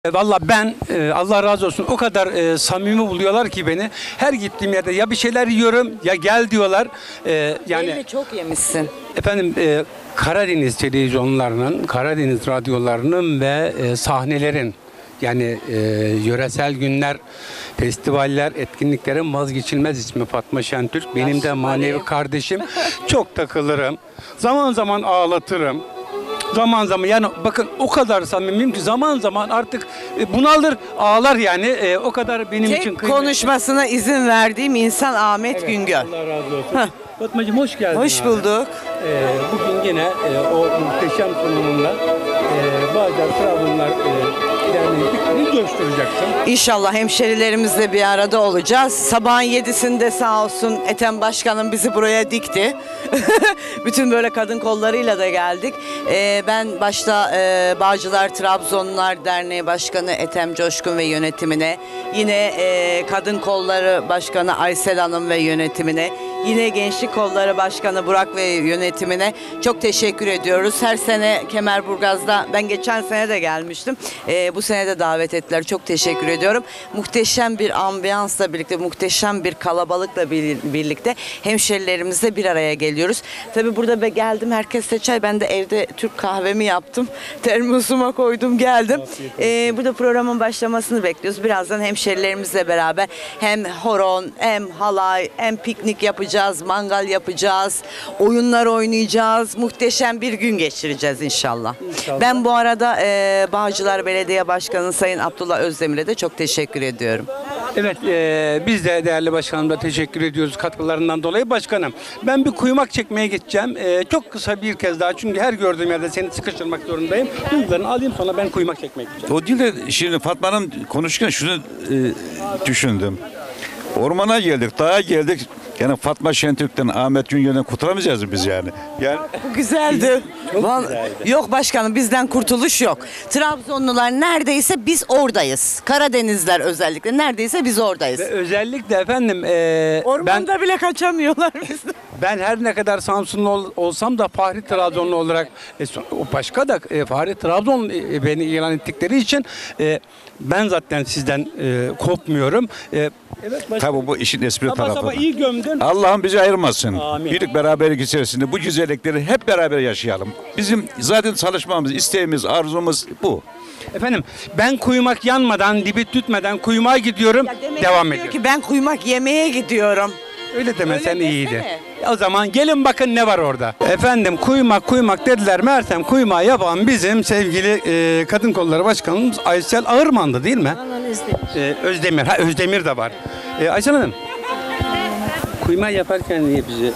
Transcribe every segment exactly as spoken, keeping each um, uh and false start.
E, Valla ben e, Allah razı olsun o kadar e, samimi buluyorlar ki beni. Her gittiğim yerde ya bir şeyler yiyorum ya gel diyorlar. E, yani Belli çok yemişsin. efendim e, Karadeniz televizyonlarının, Karadeniz radyolarının ve e, sahnelerin yani e, yöresel günler, festivaller, etkinliklerin vazgeçilmez ismi Fatma Şentürk. Benim de manevi kardeşim. Çok takılırım. Zaman zaman ağlatırım. Zaman zaman yani bakın o kadar samimiyim ki zaman zaman artık e, bunalır ağlar yani e, o kadar benim için Tek kıymetli. konuşmasına izin verdiğim insan Ahmet Evet, Güngör. Allah razı olsun. Heh. Fatmacığım hoş geldin. Hoş abi. bulduk. Ee, bugün yine e, o muhteşem sunumunla e, Bağcılar Trabzonlar e, Derneği'ni coşturacaksın. İnşallah hemşerilerimizle bir arada olacağız. Sabahın yedisinde sağ olsun Ethem Başkanım bizi buraya dikti. Bütün böyle kadın kollarıyla da geldik. Ee, ben başta e, Bağcılar Trabzonlar Derneği Başkanı Ethem Coşkun ve yönetimine, yine e, Kadın Kolları Başkanı Aysel Hanım ve yönetimine, yine Gençlik Kolları Başkanı Burak ve yönetimine çok teşekkür ediyoruz. Her sene Kemerburgaz'da, ben geçen sene de gelmiştim. Ee, bu sene de davet ettiler. Çok teşekkür ediyorum. Muhteşem bir ambiyansla birlikte, muhteşem bir kalabalıkla bir- birlikte hemşerilerimizle bir araya geliyoruz. Tabii burada ben geldim, herkes de çay. Ben de evde Türk kahvemi yaptım. Termosuma koydum, geldim. Ee, burada programın başlamasını bekliyoruz. Birazdan hemşerilerimizle beraber hem horon, hem halay, hem piknik yapacağız, mangal yapacağız, oyunlar oynayacağız. Muhteşem bir gün geçireceğiz inşallah. İnşallah. Ben bu arada e, Bağcılar Belediye Başkanı Sayın Abdullah Özdemir'e de çok teşekkür ediyorum. Evet e, biz de değerli başkanımla teşekkür ediyoruz katkılarından dolayı. Başkanım ben bir kuyumak çekmeye gideceğim. E, çok kısa bir kez daha çünkü her gördüğüm yerde seni sıkıştırmak zorundayım. Duygularını alayım sonra ben kuyumak çekmeye gideceğim. O değil de şimdi Fatma'nın konuşurken şunu e, düşündüm. Ormana geldik, dağa geldik. Yani Fatma Şentürk'ten, Ahmet Güngör'den kurtaramayacağız mı biz yani? Yani Bu güzeldi. Çok Vallahi- güzeldi. Yok başkanım, bizden kurtuluş yok. Trabzonlular neredeyse biz oradayız. Karadenizler özellikle neredeyse biz oradayız. Ve özellikle efendim e, ben Ormanda bile kaçamıyorlar bizden. ben her ne kadar Samsunlu ol- olsam da Fahri Trabzonlu olarak e, so- o başka da e, Fahri Trabzon e, beni ilan ettikleri için e, ben zaten sizden e, kopmuyorum. E, evet başkanım. tabii bu işin espri Sabah tarafı. sabah iyi gömdün. Allah'ım bizi ayırmasın. Amin. Birlik beraberlik içerisinde bu güzellikleri hep beraber yaşayalım. Bizim zaten çalışmamız, isteğimiz, arzumuz bu. Efendim ben kuyumak yanmadan, dibi tütmeden kuyumağa gidiyorum, devam Diyor ediyorum. ki ben kuyumak yemeye gidiyorum. Öyle demesen Öyle iyiydi. desene. O zaman gelin bakın ne var orada. Efendim kuyumak kuyumak dediler. Meğersem kuyumağı yapan bizim sevgili e, Kadın Kolları Başkanımız Aysel Ağırman'dı değil mi? E, Özdemir. Ha Özdemir de var. E, Aysel Hanım. Kuyumağı yaparken niye bizi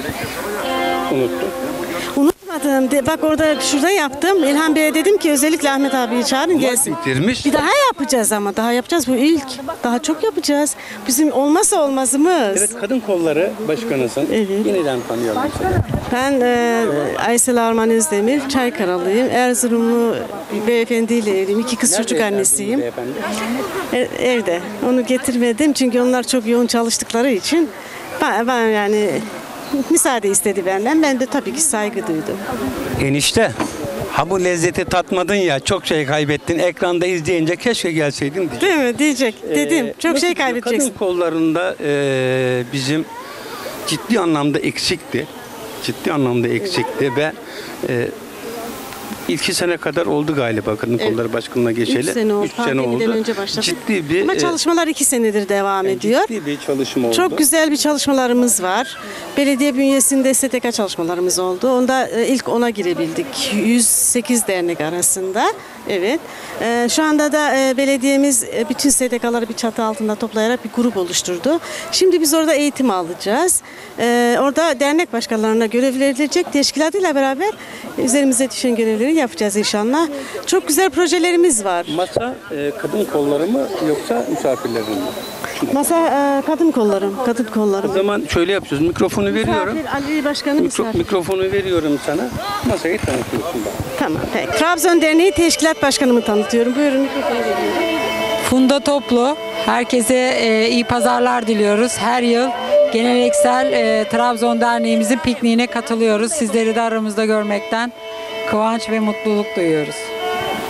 unuttun? Unutmadım. De, bak orada şurada yaptım. İlhan Bey'e dedim ki özellikle Ahmet abiyi çağırın gelsin. Bitirmiş. Bir daha yapacağız ama daha yapacağız bu ilk. Daha çok yapacağız. Bizim olmazsa olmazımız. Evet Kadın Kolları Başkanısın. Evet. Yeniden tanıyalım seni. Ben e, Aysel Arman Özdemir, Çaykaralıyım. Erzurumlu bir beyefendiyle evliyim. İki kız çocuk Nerede annesiyim. beyefendi? E, evde. Onu getirmedim çünkü onlar çok yoğun çalıştıkları için. Ben, ben yani müsaade istedi benden. Ben de tabii ki saygı duydum. Enişte. Ha bu lezzeti tatmadın ya çok şey kaybettin. Ekranda izleyince keşke gelseydin diyecek. Değil mi? Diyecek. Dedim. Ee, çok nasıl şey gidiyor? kaybedeceksin. Kadın kollarında e, bizim ciddi anlamda eksikti. Ciddi anlamda eksikti ve e, iki sene kadar oldu galiba Kadın Kolları Başkanı'na geçeli. Üç sene oldu. Üç sene Pandemiden oldu. önce başladık. Ciddi bir Ama e, çalışmalar iki senedir devam ediyor. ciddi bir çalışma oldu. Çok güzel bir çalışmalarımız var. Belediye bünyesinde S T K çalışmalarımız oldu. Onda e, ilk ona girebildik. yüz sekiz dernek arasında. Evet. E, Şu anda da e, belediyemiz e, bütün S T K'ları bir çatı altında toplayarak bir grup oluşturdu. Şimdi biz orada eğitim alacağız. E, Orada dernek başkanlarına görev verilecek. Teşkilatıyla beraber üzerimize düşen görevleri yapacağız inşallah. Çok güzel projelerimiz var. Masa e, kadın kolları mı yoksa misafirlerin mi? Masa e, kadın kollarım, kadın O kollarım. zaman şöyle yapıyoruz. Mikrofonu veriyorum. Misafir, Ali Başkanı Mikro, misafir. mikrofonu veriyorum sana. Masayı tanıtıyorsun bana. Tamam, peki. Trabzon Derneği Teşkilat Başkanımı tanıtıyorum. Buyurun mikrofonu veriyorum. Funda Toplu. Herkese e, iyi pazarlar diliyoruz. Her yıl geleneksel e, Trabzon Derneğimizin pikniğine katılıyoruz. Sizleri de aramızda görmekten kıvanç ve mutluluk duyuyoruz.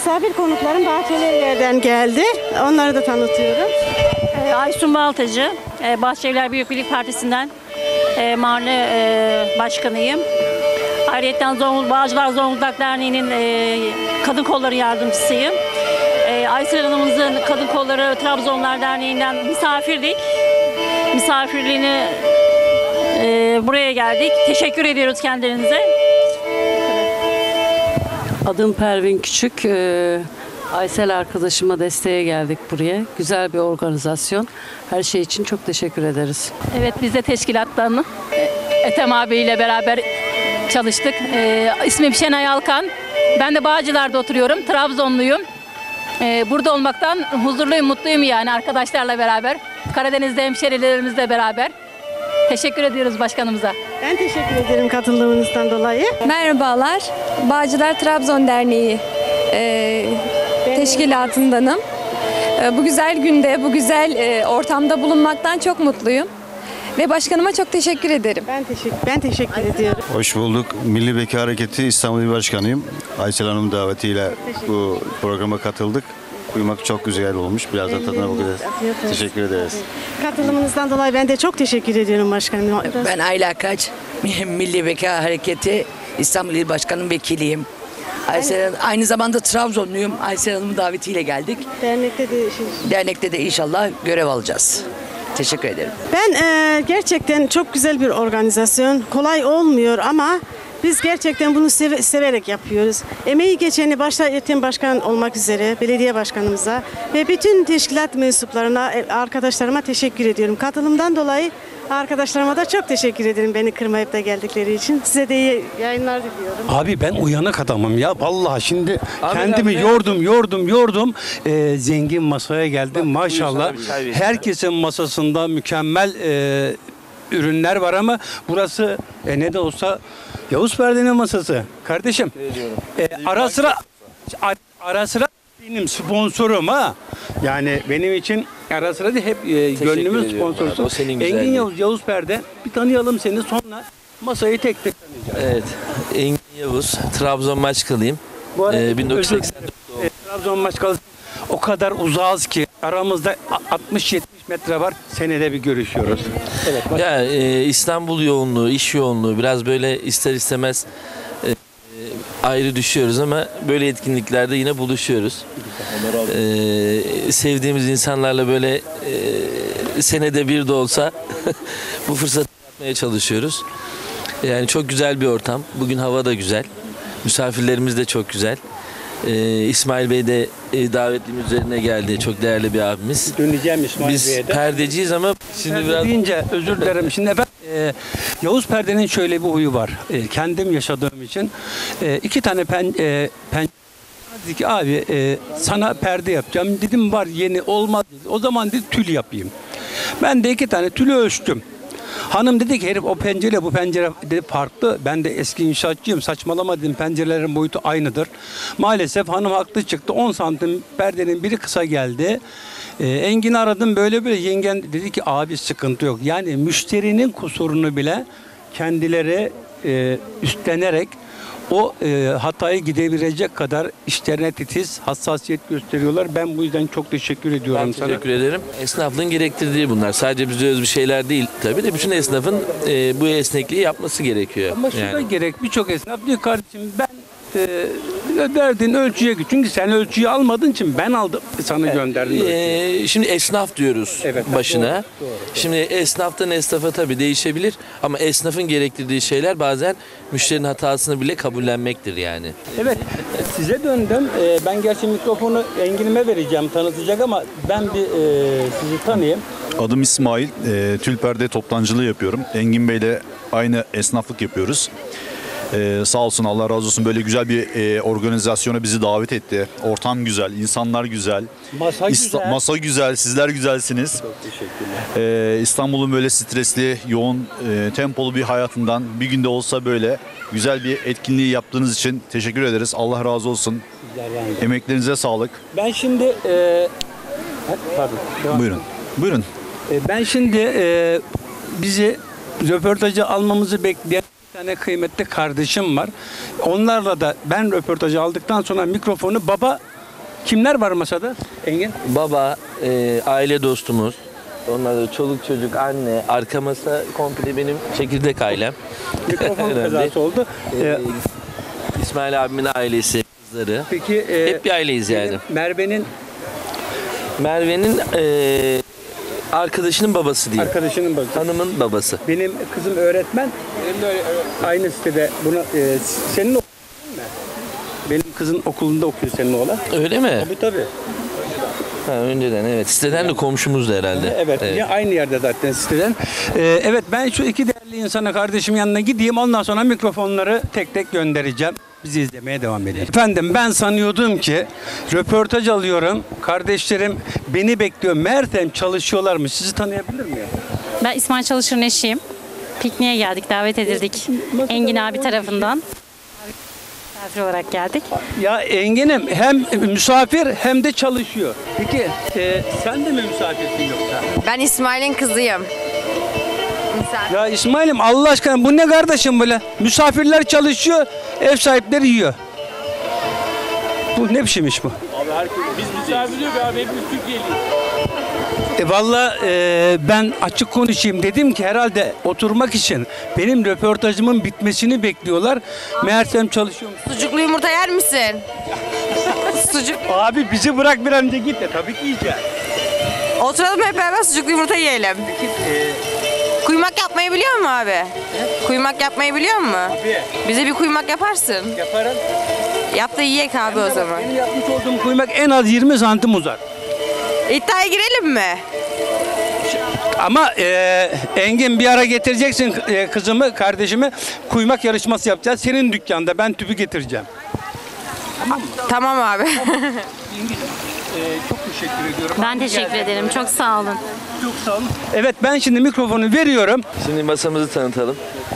misafir konuklarım Bahçelievler'den geldi. Onları da tanıtıyorum. Ee, Aysun Baltacı, e, Bahçelievler Büyük Birlik Partisi'nden e, mahalle e, başkanıyım. Ayrıca Zonguldak, Bağcılar Zonguldak Derneği'nin e, kadın kolları yardımcısıyım. E, Aysel Hanım'ımızın Kadın Kolları Trabzonlar Derneği'nden misafirdik. Misafirliğini e, buraya geldik. Teşekkür ediyoruz kendilerinize. Adım Pervin Küçük. Ee, Aysel arkadaşıma desteğe geldik buraya. Güzel bir organizasyon. Her şey için çok teşekkür ederiz. Evet, biz de teşkilattan e, Ethem abiyle beraber çalıştık. E, ismim Şenay Alkan. Ben de Bağcılar'da oturuyorum. Trabzonluyum. E, burada olmaktan huzurluyum, mutluyum yani arkadaşlarla beraber. Karadeniz'de hemşerilerimizle beraber. Teşekkür ediyoruz başkanımıza. Ben teşekkür ederim katıldığınızdan dolayı. Merhabalar, Bağcılar Trabzon Derneği e, teşkilatındanım. E, bu güzel günde, bu güzel e, ortamda bulunmaktan çok mutluyum. Ve başkanıma çok teşekkür ederim. Ben teşekkür, ben teşekkür ediyorum. Hoş bulduk. Milli Bekar Hareketi İstanbul İl Başkanıyım. Aysel Hanım davetiyle bu programa katıldık. Uyumak çok güzel olmuş. Birazdan tadına bakacağız. Afiyet olsun. Teşekkür ederiz. Katılımınızdan dolayı ben de çok teşekkür ediyorum başkanım. Ben Ayla Kaç, Milli Bekar Hareketi İstanbul İl Başkanı'nın vekiliyim. Aysel Hanım, aynı zamanda Trabzonluyum. Aysel Hanım'ın davetiyle geldik. Dernekte de şey- Dernekte de inşallah görev alacağız. Teşekkür ederim. Ben e, gerçekten çok güzel bir organizasyon. Kolay olmuyor ama biz gerçekten bunu seve- severek yapıyoruz. Emeği geçeni başta Ethem Başkan olmak üzere belediye başkanımıza ve bütün teşkilat mensuplarına, e, arkadaşlarıma teşekkür ediyorum. Katılımdan dolayı arkadaşlarıma da çok teşekkür ederim beni kırmayıp da geldikleri için. Size de iyi yayınlar diliyorum. Abi ben uyanık adamım ya. Vallahi şimdi kendimi yordum, yordum, yordum. Ee, zengin masaya geldim maşallah. Herkesin masasında mükemmel e, ürünler var ama burası e, ne de olsa Yavuz Perde'nin masası. Kardeşim e, ara sıra a- ara sıra benim sponsorum ha. Yani benim için ara sıra da hep e, gönlümün ediyorum sponsorusun. abi, o senin Engin güzelliğin. Yavuz, Yavuz Perde. Bir tanıyalım seni, sonra masayı tek tek tanıyacağız. Evet. Engin Yavuz, Trabzon Başkanıyım. Bu arada Ee, bin dokuz yüz seksen özür- e, Trabzon başkanı o kadar uzağız ki aramızda altmış yetmiş metre var. Senede bir görüşüyoruz. Evet. baş- Ya e, İstanbul yoğunluğu, iş yoğunluğu biraz böyle ister istemez e, e, ayrı düşüyoruz ama böyle etkinliklerde yine buluşuyoruz. E, sevdiğimiz insanlarla böyle e, senede bir de olsa bu fırsatı yapmaya çalışıyoruz. Yani çok güzel bir ortam. Bugün hava da güzel. Misafirlerimiz de çok güzel. Ee, İsmail Bey de e, davetlimiz üzerine geldi. Çok değerli bir abimiz. Döneceğim İsmail Biz Bey'e de. perdeciyiz ama şimdi Perde biraz deyince özür dilerim. Şimdi efendim e, Yavuz Perde'nin şöyle bir huyu var. E, kendim yaşadığım için e, iki tane pen, e, pen dedi ki abi e, sana perde yapacağım. Dedim var yeni olmaz dedi. O zaman dedi tül yapayım. Ben de iki tane tülü ölçtüm. Hanım dedi ki herif o pencere bu pencere dedi farklı. Ben de eski inşaatçıyım. Saçmalama dedim, pencerelerin boyutu aynıdır. Maalesef hanım haklı çıktı. on santim perdenin biri kısa geldi. Ee, Engin'i aradım böyle böyle. Yengen dedi ki abi sıkıntı yok. Yani müşterinin kusurunu bile kendileri e, üstlenerek o e, hatayı gidebilecek kadar işlerine titiz, hassasiyet gösteriyorlar. Ben bu yüzden çok teşekkür ediyorum ben sana. teşekkür ederim. Esnaflığın gerektirdiği bunlar. Sadece bize öz bir şeyler değil. Tabii de bütün esnafın e, bu esnekliği yapması gerekiyor. Ama şurada Yani. gerek birçok esnaf diyor kardeşim ben e, verdiğin ölçüye git. Çünkü sen ölçüyü almadığın için ben aldım sana gönderdim. ölçüyü. Ee, şimdi esnaf diyoruz Evet, başına. doğru, doğru. Şimdi esnaftan esnafa tabii değişebilir ama esnafın gerektirdiği şeyler bazen müşterinin hatasını bile kabullenmektir yani. Evet size döndüm. E, ben gerçi mikrofonu Engin'ime vereceğim tanıtacak ama ben bir e, sizi tanıyayım. Adım İsmail. E, tül perde toptancılığı yapıyorum. Engin Bey'le aynı esnaflık yapıyoruz. E, sağ olsun Allah razı olsun böyle güzel bir e, organizasyona bizi davet etti. Ortam güzel, insanlar güzel. Masa güzel. Masa güzel, sizler güzelsiniz. Çok teşekkürler. E, İstanbul'un böyle stresli, yoğun, e, tempolu bir hayatından bir günde olsa böyle güzel bir etkinliği yaptığınız için teşekkür ederiz. Allah razı olsun. Emeklerinize sağlık. Ben şimdi e, pardon. devam. Buyurun. Buyurun. E, Ben şimdi e, bizi röportajı almamızı bekleyen bir tane kıymetli kardeşim var. Onlarla da ben röportajı aldıktan sonra mikrofonu baba Kimler var masada Engin? Baba, e, aile dostumuz. Onlar da çoluk çocuk, anne, arka masa komple benim çekirdek ailem. Mikrofon Önemli. kazası oldu. Ee, Ee, İsmail abimin ailesi, kızları. peki e, Hep bir aileyiz yani. Merve'nin Merve'nin e, arkadaşının babası diyeyim. arkadaşının babası. Hanımın babası. Benim kızım öğretmen. Benim de öyle, aynı sitede. Bunu, e, senin okulun mu? Benim kızın okulunda okuyor senin oğlan. Öyle mi? Tabii tabii. Ha, önceden evet. Siteden de komşumuzdu herhalde. Evet, ya aynı yerde zaten siteden. Ee, evet, ben şu iki değerli insana, kardeşim yanına gideyim, ondan sonra mikrofonları tek tek göndereceğim. Bizi izlemeye devam edelim. Efendim, ben sanıyordum ki röportaj alıyorum, kardeşlerim beni bekliyor. Meğersem çalışıyorlarmış. Sizi tanıyabilir miyim? Ben İsmail Çalışır'ın eşiyim. Pikniğe geldik, davet edildik. Engin abi tarafından. Misafir olarak geldik. Ya Engin'im hem misafir hem de çalışıyor. Peki e, sen de mi misafirsin yoksa? Ben İsmail'in kızıyım. Ya İsmail'im, Allah aşkına bu ne kardeşim böyle? Misafirler çalışıyor, ev sahipleri yiyor. Bu ne biçim iş bu? Abi herkes, biz misafir yok abi, hepimiz Türkiye'liyiz. E valla e, ben açık konuşayım, dedim ki herhalde oturmak için benim röportajımın bitmesini bekliyorlar. Meğersem çalışıyorum. Sucuklu yumurta yer misin? Sucuk. Abi bizi bırak, bir an önce git de tabii ki yiyeceğim. Oturalım hep beraber sucuklu yumurta yiyelim. Kuymak yapmayı biliyor musun abi? Kuymak yapmayı biliyor musun? Abi. Bize bir kuymak yaparsın. Yaparım. Yap da yiyek abi o zaman. Benim yapmış olduğum kuymak en az yirmi santim uzar. İddiaya girelim mi? Ama e, Engin, bir ara getireceksin e, kızımı, kardeşimi, kuymak yarışması yapacağız. Senin dükkanda ben tüpü getireceğim. Tamam abi. Ee, çok teşekkür ediyorum. Ben teşekkür ederim. Çok sağ olun. Çok sağ olun. Evet, ben şimdi mikrofonu veriyorum. Şimdi masamızı tanıtalım.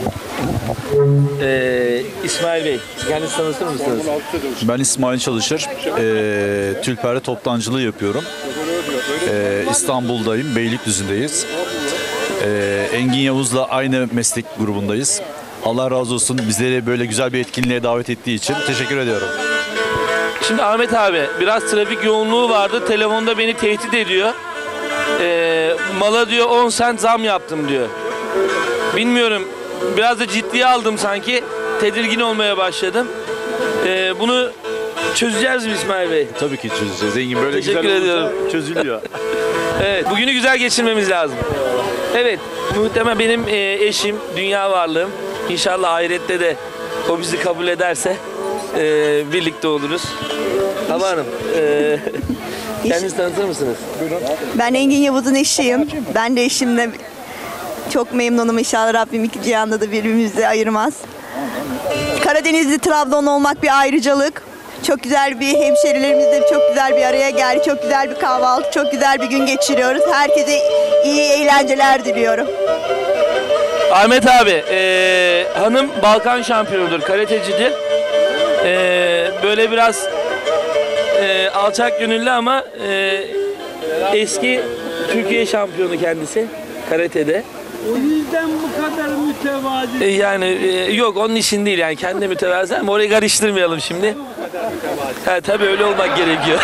Ee, İsmail Bey, kendinizi tanıtır mısınız? Ben İsmail Çalışır. Ee, Tülperde toptancılığı yapıyorum. Ee, İstanbul'dayım, Beylikdüzü'ndeyiz. Ee, Engin Yavuz'la aynı meslek grubundayız. Allah razı olsun, bizleri böyle güzel bir etkinliğe davet ettiği için teşekkür ediyorum. Şimdi Ahmet abi, biraz trafik yoğunluğu vardı. Telefonda beni tehdit ediyor. Ee, mala diyor on sent zam yaptım diyor. Bilmiyorum, biraz da ciddiye aldım sanki. Tedirgin olmaya başladım. Ee, bunu çözeceğiz mi İsmail Bey? Tabii ki çözeceğiz. Engin böyle Teşekkür güzel ediyorum. olursa çözülüyor. Evet, bugünü güzel geçirmemiz lazım. Evet, muhtemelen benim e, eşim, dünya varlığım. İnşallah ahirette de o bizi kabul ederse e, birlikte oluruz. Hava Hanım, e, kendinizi tanıtır mısınız? Buyurun. Ben Engin Yavuz'un eşiyim. Ben de eşimle çok memnunum. İnşallah Rabbim iki cihanda da birbirimizi ayırmaz. Karadenizli, Trabzon olmak bir ayrıcalık. Çok güzel bir hemşerilerimizle çok güzel bir araya geldi. Çok güzel bir kahvaltı, çok güzel bir gün geçiriyoruz. Herkese iyi eğlenceler diliyorum. Ahmet abi, e, hanım Balkan şampiyonudur, karatecidir. E, böyle biraz e, alçak gönüllü ama e, eski Türkiye şampiyonu kendisi karatede. O yüzden bu kadar mütevazi. E, yani e, yok, onun için değil yani, kendi mütevazı ama orayı karıştırmayalım şimdi. Ha, tabii öyle olmak gerekiyor.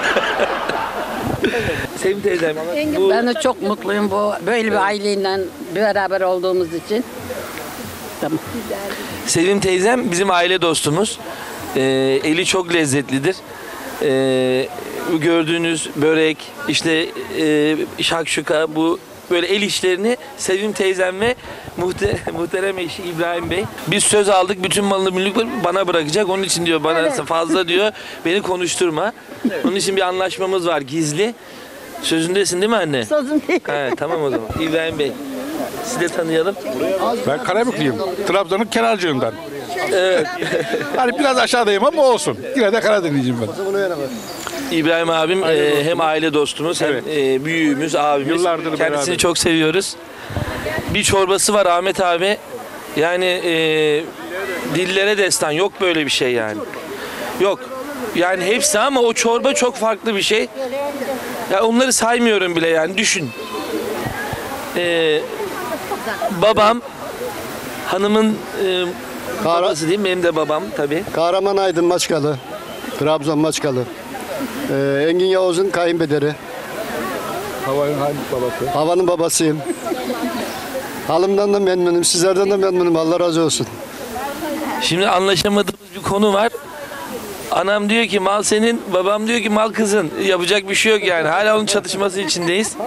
Sevim teyzem. Bu... Ben de çok mutluyum bu böyle bir aileyle beraber olduğumuz için. Tamam. Sevim teyzem bizim aile dostumuz. Ee, eli çok lezzetlidir. Ee, gördüğünüz börek, işte e, şakşuka, bu böyle el işlerini Sevim teyzem ve muhte, muhterem eşi İbrahim Bey. Biz söz aldık, bütün malını mülkleri bana bırakacak. Onun için diyor bana evet. fazla diyor beni konuşturma. Evet. Onun için bir anlaşmamız var gizli. Sözündesin değil mi anne? Sözündeyim. Evet, tamam o zaman. İbrahim Bey, sizi de tanıyalım. Ben Karabüklüyüm. Trabzon'un Kenarcığından. Evet. Hani biraz aşağıdayım ama olsun. Yine de Karadenizliyim ben. İbrahim abim e, hem aile dostumuz hem evet. e, büyüğümüz, abimiz. Yıllardır kendisini beraber. çok seviyoruz. Bir çorbası var Ahmet abi. Yani e, dillere destan, yok böyle bir şey yani. Yok. Yani hepsi ama o çorba çok farklı bir şey. Ya onları saymıyorum bile yani, düşün. Ee, babam, hanımın e, babası diyeyim, benim de babam tabii. Kahraman Aydın Maçkalı, Trabzon Maçkalı. Ee, Engin Yavuz'un kayınpederi. Havanın hangi babası? Havanın babasıyım. Halımdan da memnunum, sizlerden de memnunum. Allah razı olsun. Şimdi anlaşamadığımız bir konu var. Anam diyor ki mal senin, babam diyor ki mal kızın. Yapacak bir şey yok yani. Hala onun çatışması içindeyiz.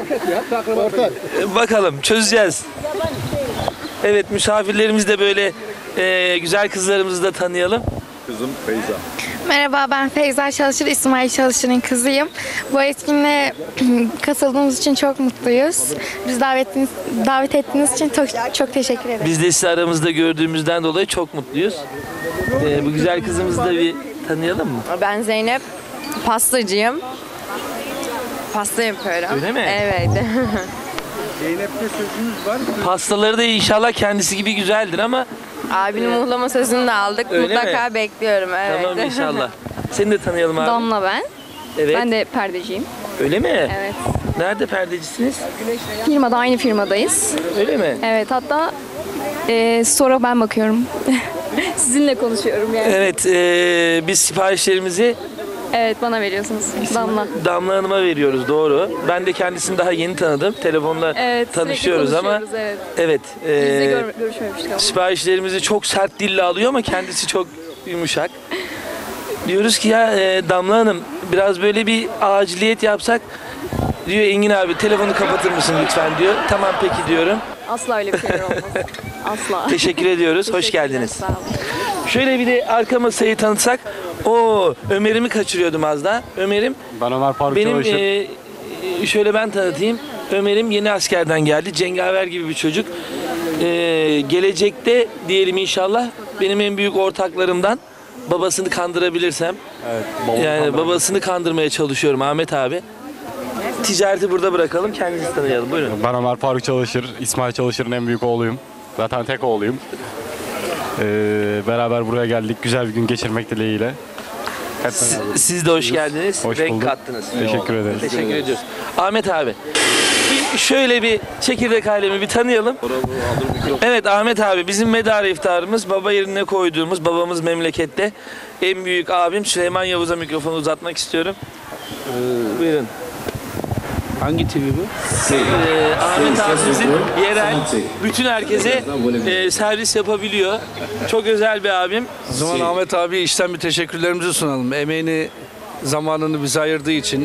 Ee, Bakalım çözeceğiz. Evet, misafirlerimiz de böyle e, güzel kızlarımızı da tanıyalım. Kızım Feyza. Merhaba, ben Feyza Çalışır, İsmail Çalışır'ın kızıyım. Bu etkinliğe katıldığımız için çok mutluyuz. Biz davetiniz, davet ettiğiniz için çok, çok teşekkür ederim. Biz de sizi aramızda gördüğümüzden dolayı çok mutluyuz. Ee, bu güzel kızımızı da bir tanıyalım mı? Ben Zeynep, pastacıyım. Pasta yapıyorum. Öyle mi? Evet. Zeynep'te sözünüz var mı? Pastaları da inşallah kendisi gibi güzeldir ama Abinin muhlama sözünü de aldık. Öyle Mutlaka mi? bekliyorum. Evet. tamam inşallah. Seni de tanıyalım abi. Damla ben. Evet. Ben de perdeciyim. Öyle mi? Evet. Nerede perdecisiniz? Firmada, aynı firmadayız. Öyle mi? Evet, hatta e, sonra ben bakıyorum. Sizinle konuşuyorum yani. Evet, e, biz siparişlerimizi Evet, bana veriyorsunuz. Damla. Damla Hanım'a veriyoruz, doğru. Ben de kendisini daha yeni tanıdım. Telefonla Evet, tanışıyoruz sürekli ama konuşuyoruz, evet. evet. Biz de e, gör- görüşmemiştik ama. siparişlerimizi çok sert dille alıyor ama kendisi çok yumuşak. Diyoruz ki ya e, Damla Hanım biraz böyle bir aciliyet yapsak, diyor Engin abi telefonu kapatır mısın lütfen diyor. Tamam peki diyorum. Asla öyle bir şeyler olmaz. Asla. Teşekkür ediyoruz. Hoş geldiniz. Sağ olun. Şöyle bir de arka masayı tanıtsak. O Ömer'imi kaçırıyordum az daha. Ömer'im Ben Ömer Faruk benim Çalışır. e, şöyle ben tanıtayım. Ömer'im yeni askerden geldi. Cengaver gibi bir çocuk. E, gelecekte diyelim inşallah benim en büyük ortaklarımdan, babasını kandırabilirsem. Evet, babamı yani kandırabilirim. babasını kandırmaya çalışıyorum Ahmet abi. Ticareti burada bırakalım. Kendinizi tanıyalım. Buyurun. Ben Ömer Faruk Çalışır. İsmail Çalışır'ın en büyük oğluyum. Zaten tek oğluyum. Ee, beraber buraya geldik. Güzel bir gün geçirmek dileğiyle. Siz, siz de hoş geldiniz. Hoş Renk bulduk. kattınız. Teşekkür ederiz. Teşekkür ediyoruz. Ahmet abi. Bir şöyle bir çekirdek ailemi bir tanıyalım. Evet Ahmet abi, bizim medarı iftarımız, baba yerine koyduğumuz, babamız memlekette en büyük abim Süleyman Yavuz'a mikrofonu uzatmak istiyorum. Ee, buyurun. Hangi T V bu? Ee, Ahmet abimizin yerel bütün herkese e, servis yapabiliyor. Çok özel bir abim. O zaman Ahmet abi işten bir teşekkürlerimizi sunalım. Emeğini, zamanını bize ayırdığı için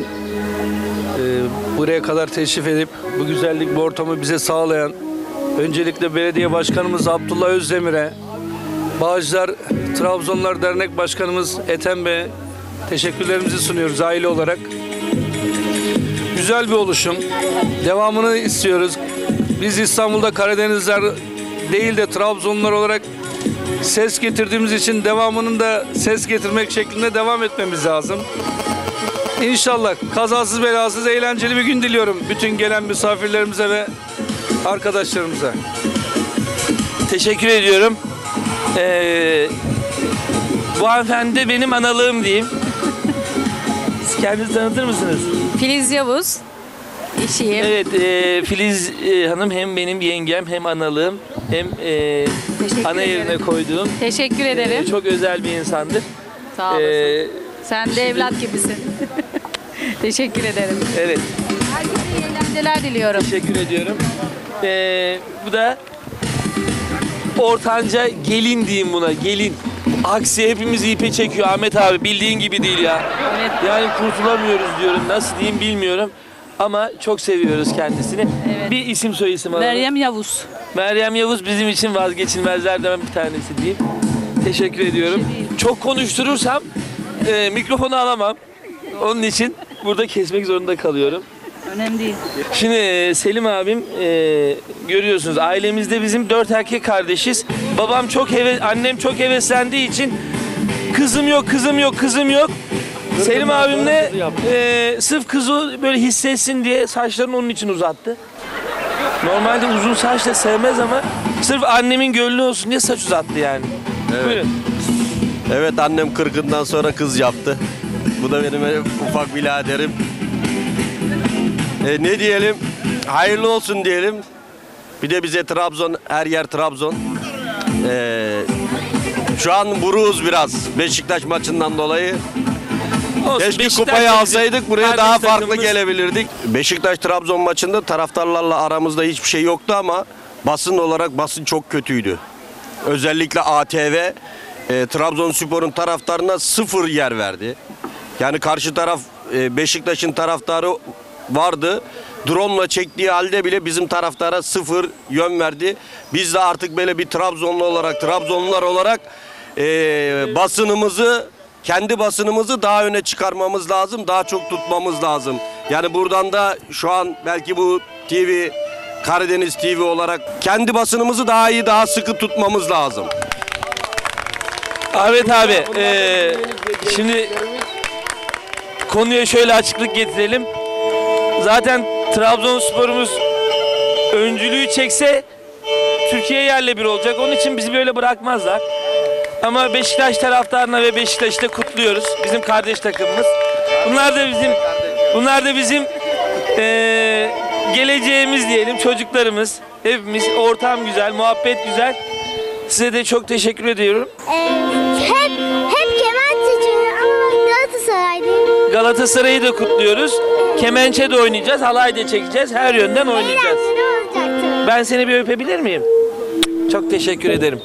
e, buraya kadar teşrif edip bu güzellik, bu ortamı bize sağlayan öncelikle belediye başkanımız Abdullah Özdemir'e, Bağcılar Trabzonlar Dernek Başkanımız Ethem Bey'e teşekkürlerimizi sunuyoruz aile olarak. Güzel bir oluşum. Devamını istiyoruz. Biz İstanbul'da Karadenizler değil de Trabzonlar olarak ses getirdiğimiz için devamının da ses getirmek şeklinde devam etmemiz lazım. İnşallah kazasız belasız eğlenceli bir gün diliyorum bütün gelen misafirlerimize ve arkadaşlarımıza. Teşekkür ediyorum. Ee, bu hanımefendi de benim analığım diyeyim. Siz kendinizi tanıtır mısınız? Filiz Yavuz, eşiyim. Evet, e, Filiz e, Hanım hem benim yengem hem analığım hem e, ana yerine koyduğum. Teşekkür ederim. e, çok özel bir insandır. Sağ olasın. Ee, Sen de evlat gibisin. Teşekkür ederim. Evet. Herkese iyi eğlenceler diliyorum. Teşekkür ediyorum. Ee, bu da ortanca gelin diyeyim buna, gelin. Aksi hepimizi ipe çekiyor Ahmet abi, bildiğin gibi değil ya. Evet. Yani kurtulamıyoruz diyorum, nasıl diyeyim bilmiyorum. Ama çok seviyoruz kendisini. Evet. Bir isim soy isim alalım. Meryem Yavuz. Meryem Yavuz bizim için vazgeçilmezlerden bir tanesi diyeyim. Teşekkür ediyorum. Çok konuşturursam e, mikrofonu alamam. Onun için burada kesmek zorunda kalıyorum. Önemli değil. Şimdi e, Selim abim e, görüyorsunuz ailemizde bizim dört erkek kardeşiz. Babam çok heve, annem çok heveslendiği için kızım yok, kızım yok, kızım yok. Selim abim de e, sırf kızı böyle hissetsin diye saçlarını onun için uzattı. Normalde uzun saç da sevmez ama sırf annemin gönlü olsun diye saç uzattı yani. Evet. Buyurun. Evet, annem kırkından sonra kız yaptı. Bu da benim ufak biraderim. E, ne diyelim? Hayırlı olsun diyelim. Bir de bize Trabzon, her yer Trabzon. E, şu an buruğuz biraz Beşiktaş maçından dolayı. Olsun, Keşke Beşiktaş kupayı da bizim alsaydık buraya kardeş daha farklı takımımız. gelebilirdik. Beşiktaş-Trabzon maçında taraftarlarla aramızda hiçbir şey yoktu ama basın olarak basın çok kötüydü. Özellikle A T V e, Trabzonspor'un taraftarına sıfır yer verdi. Yani karşı taraf e, Beşiktaş'ın taraftarı vardı. Drone'la çektiği halde bile bizim taraftara sıfır yön verdi. Biz de artık böyle bir Trabzonlu olarak, Trabzonlular olarak e, basınımızı, kendi basınımızı daha öne çıkarmamız lazım. Daha çok tutmamız lazım. Yani buradan da şu an belki bu T V, Karadeniz T V olarak kendi basınımızı daha iyi, daha sıkı tutmamız lazım. Ahmet abi, eee, şimdi konuya şöyle açıklık getirelim. Zaten Trabzonspor'umuz öncülüğü çekse Türkiye yerle bir olacak. Onun için bizi böyle bırakmazlar. Ama Beşiktaş taraftarına ve Beşiktaş'ı da kutluyoruz. Bizim kardeş takımımız. Bunlar da bizim bunlar da bizim eee, geleceğimiz diyelim, çocuklarımız. Hepimiz, ortam güzel, muhabbet güzel. Size de çok teşekkür ediyorum. Ee, hep hep keman çekiyorum ama ben Galatasaraylıyım. Galatasaray'ı da kutluyoruz. Kemençe de oynayacağız, halay da çekeceğiz. Her yönden oynayacağız. Ben seni bir öpebilir miyim? Çok teşekkür ederim.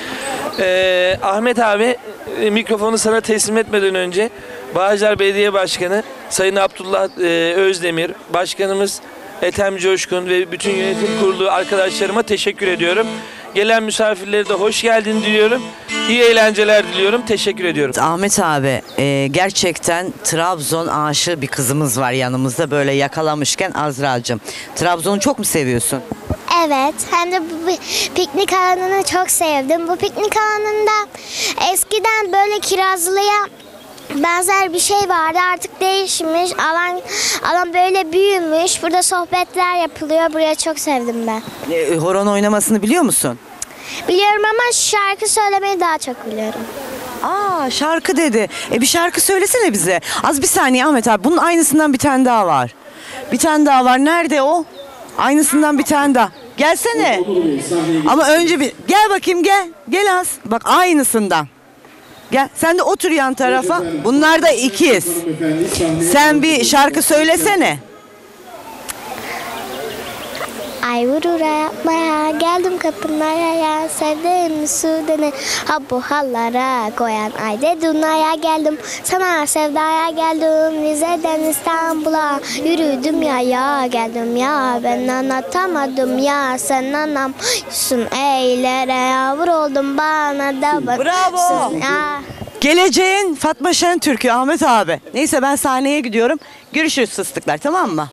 Ee, Ahmet abi, e, mikrofonu sana teslim etmeden önce Bağcılar Belediye Başkanı Sayın Abdullah e, Özdemir, Başkanımız Ethem Coşkun ve bütün yönetim kurulu arkadaşlarıma teşekkür ediyorum. Gelen misafirlere de hoş geldin diliyorum. İyi eğlenceler diliyorum. Teşekkür ediyorum. Ahmet abi, e, gerçekten Trabzon aşığı bir kızımız var yanımızda, böyle yakalamışken Azra'cığım. Trabzon'u çok mu seviyorsun? Evet, hem de bu pi- piknik alanını çok sevdim. Bu piknik alanında eskiden böyle kirazlıya benzer bir şey vardı. Artık değişmiş. Alan alan böyle büyümüş. Burada sohbetler yapılıyor. Burayı çok sevdim ben. E, horon oynamasını biliyor musun? Biliyorum ama şarkı söylemeyi daha çok biliyorum. Aa, şarkı dedi. E bir şarkı söylesene bize. Az bir saniye Ahmet abi. Bunun aynısından bir tane daha var. Bir tane daha var. Nerede o? Aynısından bir tane daha. Gelsene. Ama önce bir gel bakayım, gel. Gel az. Bak aynısından. Gel. Sen de otur yan tarafa. Bunlar da ikiz. Sen bir şarkı söylesene. Ay vurura yapmaya geldim kapınlara ya sevdiğim sudene ha bu hallara koyan ay de Duna'ya geldim sana sevdaya geldim Rize'den İstanbul'a yürüdüm ya ya geldim ya ben anlatamadım ya sen anlamıyorsun eylere yavur oldum bana da bak. Bravo. Ya. Geleceğin Fatma Şentürk'ü Ahmet abi. Neyse ben sahneye gidiyorum. Görüşürüz fıstıklar, tamam mı?